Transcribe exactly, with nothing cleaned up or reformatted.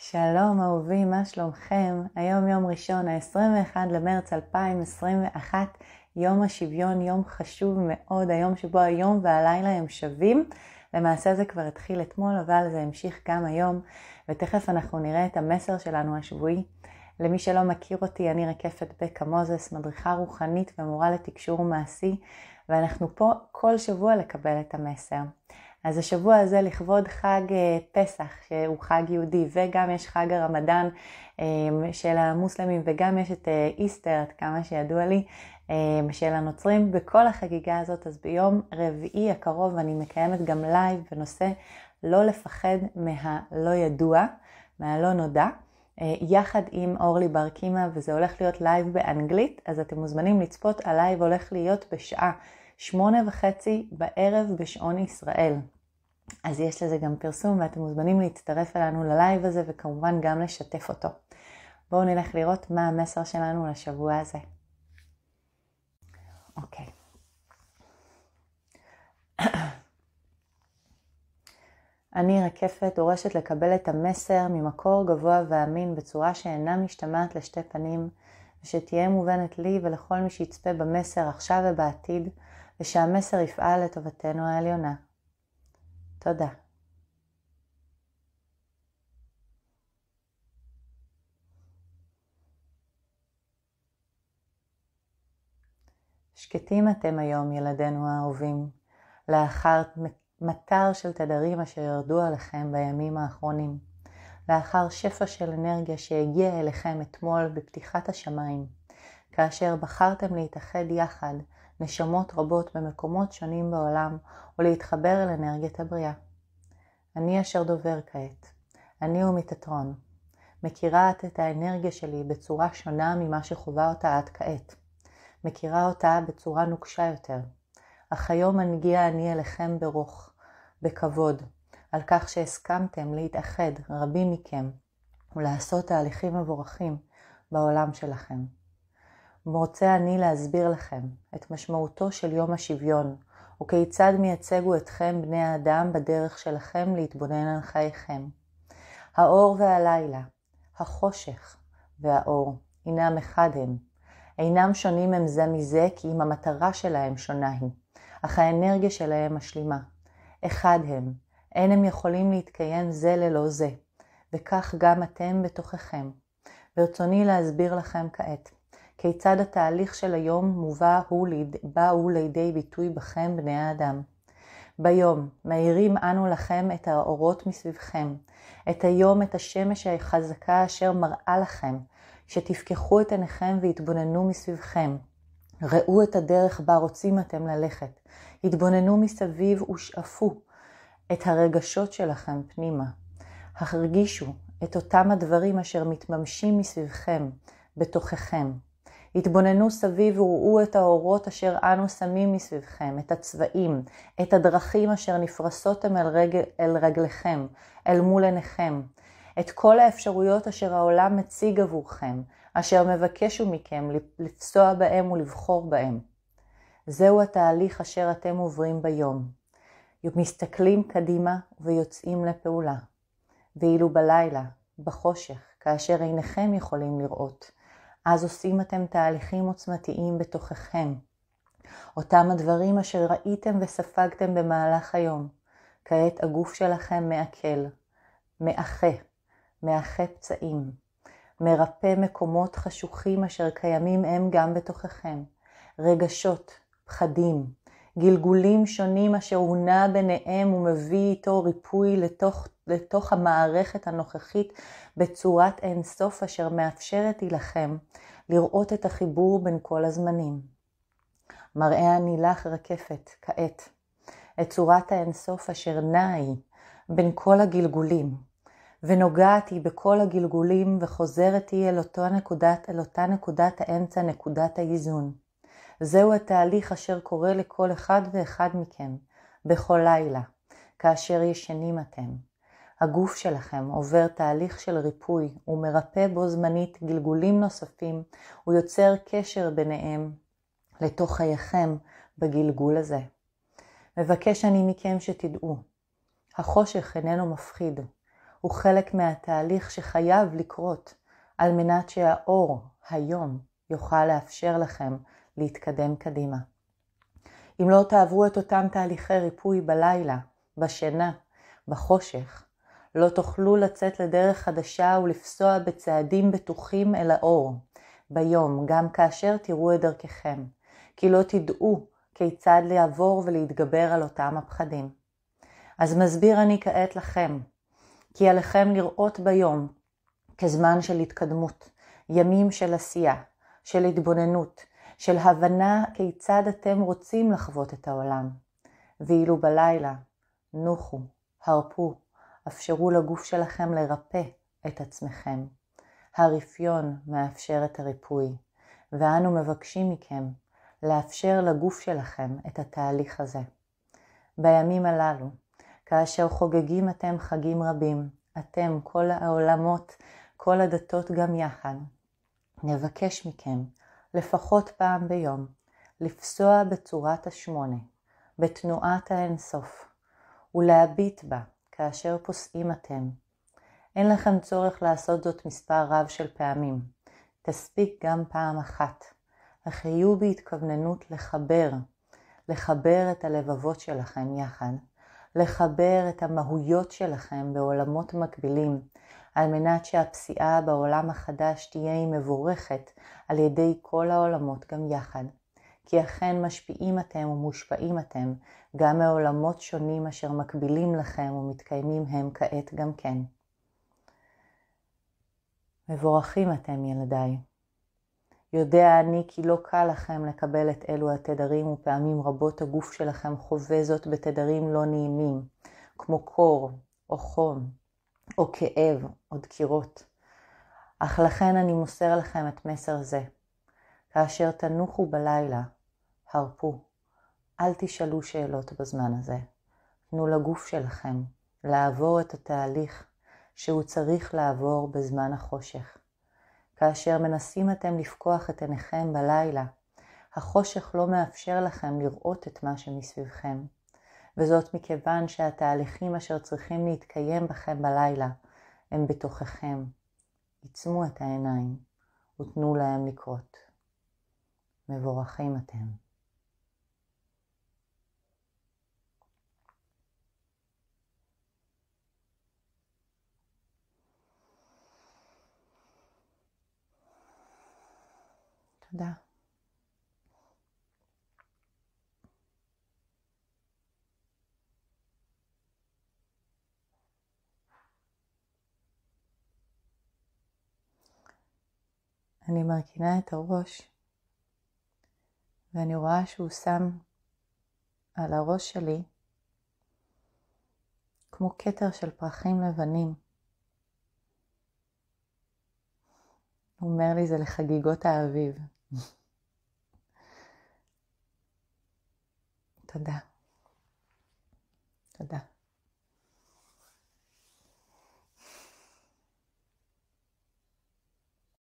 שלום אהובים, מה שלומכם? היום יום ראשון, ה-עשרים ואחד למרץ אלפיים עשרים ואחת, יום השוויון, יום חשוב מאוד, היום שבו היום והלילה הם שווים. למעשה זה כבר התחיל אתמול, אבל זה המשיך גם היום, ותכף אנחנו נראה את המסר שלנו השבועי. למי שלא מכיר אותי, אני רקפת בקה מוזס, מדריכה רוחנית ומורה לתקשור מעשי, ואנחנו פה כל שבוע לקבל את המסר. אז השבוע הזה לכבוד חג פסח, שהוא חג יהודי, וגם יש חג הרמדאן של המוסלמים, וגם יש את איסטר, עד כמה שידוע לי, של הנוצרים. בכל החגיגה הזאת, אז ביום רביעי הקרוב אני מקיימת גם לייב בנושא לא לפחד מהלא ידוע, מהלא נודע, יחד עם אורלי בר קימה, וזה הולך להיות לייב באנגלית, אז אתם מוזמנים לצפות. הלייב הולך להיות בשעה שמונה וחצי בערב בשעון ישראל. אז יש לזה גם פרסום, ואתם מוזמנים להצטרף אלינו ללייב הזה, וכמובן גם לשתף אותו. בואו נלך לראות מה המסר שלנו לשבוע הזה. אוקיי. אני רקפת דורשת לקבל את המסר ממקור גבוה ואמין בצורה שאינה משתמעת לשתי פנים, ושתהיה מובנת לי ולכל מי שיצפה במסר עכשיו ובעתיד, ושהמסר יפעל לטובתנו העליונה. תודה. שקטים אתם היום, ילדינו האהובים, לאחר מטר של תדרים אשר ירדו עליכם בימים האחרונים, לאחר שפע של אנרגיה שהגיע אליכם אתמול בפתיחת השמיים, כאשר בחרתם להתאחד יחד נשמות רבות במקומות שונים בעולם ולהתחבר אל אנרגיית הבריאה. אני אשר דובר כעת, אני הוא מטאטרון, מכירה את האנרגיה שלי בצורה שונה ממה שחובה אותה עד כעת, מכירה אותה בצורה נוקשה יותר, אך היום מנגיע אני אליכם ברוך, בכבוד, על כך שהסכמתם להתאחד רבים מכם ולעשות תהליכים מבורכים בעולם שלכם. מורצה אני להסביר לכם את משמעותו של יום השוויון, וכיצד מייצגו אתכם בני האדם בדרך שלכם להתבונן על חייכם. האור והלילה, החושך והאור, אינם אחד הם. אינם שונים הם זה מזה, כי אם המטרה שלהם שונה היא, אך האנרגיה שלהם משלימה. אחד הם, אין הם יכולים להתקיים זה ללא זה, וכך גם אתם בתוככם. ברצוני להסביר לכם כעת, כיצד התהליך של היום מובא הוא, בא הוא לידי ביטוי בכם בני האדם. ביום מאירים אנו לכם את האורות מסביבכם, את היום את השמש החזקה אשר מראה לכם, שתפקחו את עיניכם והתבוננו מסביבכם. ראו את הדרך בה רוצים אתם ללכת, התבוננו מסביב ושאפו את הרגשות שלכם פנימה. הרגישו את אותם הדברים אשר מתממשים מסביבכם, בתוככם. התבוננו סביב וראו את האורות אשר אנו שמים מסביבכם, את הצבעים, את הדרכים אשר נפרסותם אל, רגל, אל רגליכם, אל מול עיניכם, את כל האפשרויות אשר העולם מציג עבורכם, אשר מבקשו מכם לפסוע בהם ולבחור בהם. זהו התהליך אשר אתם עוברים ביום. מסתכלים קדימה ויוצאים לפעולה. ואילו בלילה, בחושך, כאשר עיניכם יכולים לראות, אז עושים אתם תהליכים עוצמתיים בתוככם. אותם הדברים אשר ראיתם וספגתם במהלך היום. כעת הגוף שלכם מעכל, מאחה, מאחה פצעים, מרפא מקומות חשוכים אשר קיימים הם גם בתוככם. רגשות, פחדים, גלגולים שונים אשר הונע ביניהם ומביא איתו ריפוי לתוך, לתוך המערכת הנוכחית בצורת אין סוף אשר מאפשרת לכם לראות את החיבור בין כל הזמנים. מראה אני לך רקפת כעת את צורת האין סוף אשר נעי בין כל הגלגולים, ונוגעת היא בכל הגלגולים וחוזרת היא אל אותה נקודת, אל אותה נקודת האמצע, נקודת האיזון. זהו התהליך אשר קורה לכל אחד ואחד מכם, בכל לילה, כאשר ישנים אתם. הגוף שלכם עובר תהליך של ריפוי, ומרפא בו זמנית גלגולים נוספים, ויוצר קשר ביניהם לתוך חייכם בגלגול הזה. מבקש אני מכם שתדעו, החושך איננו מפחיד, הוא חלק מהתהליך שחייב לקרות על מנת שהאור היום יוכל לאפשר לכם להתקדם קדימה. אם לא תעברו את אותם תהליכי ריפוי בלילה, בשינה, בחושך, לא תוכלו לצאת לדרך חדשה ולפסוע בצעדים בטוחים אל האור, ביום, גם כאשר תראו את דרככם, כי לא תדעו כיצד לעבור ולהתגבר על אותם הפחדים. אז מסביר אני כעת לכם, כי עליכם לראות ביום כזמן של התקדמות, ימים של עשייה, של התבוננות, של הבנה כיצד אתם רוצים לחוות את העולם. ואילו בלילה, נוחו, הרפו, אפשרו לגוף שלכם לרפא את עצמכם. הרפיון מאפשר את הריפוי, ואנו מבקשים מכם לאפשר לגוף שלכם את התהליך הזה. בימים הללו, כאשר חוגגים אתם חגים רבים, אתם, כל העולמות, כל הדתות גם יחד, נבקש מכם לפחות פעם ביום לפסוע בצורת השמונה, בתנועת האינסוף, ולהביט בה כאשר פוסעים אתם. אין לכם צורך לעשות זאת מספר רב של פעמים, תספיק גם פעם אחת. החיו בהתכווננות לחבר, לחבר את הלבבות שלכם יחד, לחבר את המהויות שלכם בעולמות מקבילים, על מנת שהפסיעה בעולם החדש תהיה מבורכת על ידי כל העולמות גם יחד. כי אכן משפיעים אתם ומושפעים אתם גם מעולמות שונים אשר מקבילים לכם ומתקיימים הם כעת גם כן. מבורכים אתם ילדיי. יודע אני כי לא קל לכם לקבל את אלו התדרים, ופעמים רבות הגוף שלכם חווה זאת בתדרים לא נעימים, כמו קור או חום או כאב או דקירות. אך לכן אני מוסר לכם את מסר זה. כאשר תנוחו בלילה, הרפו. אל תשאלו שאלות בזמן הזה. תנו לגוף שלכם לעבור את התהליך שהוא צריך לעבור בזמן החושך. כאשר מנסים אתם לפקוח את עיניכם בלילה, החושך לא מאפשר לכם לראות את מה שמסביבכם. וזאת מכיוון שהתהליכים אשר צריכים להתקיים בכם בלילה הם בתוככם. עיצמו את העיניים ותנו להם לקרות. מבורכים אתם. תודה. אני מרכינה את הראש, ואני רואה שהוא שם על הראש שלי כמו כתר של פרחים לבנים. הוא אומר לי זה לחגיגות האביב. תודה. תודה.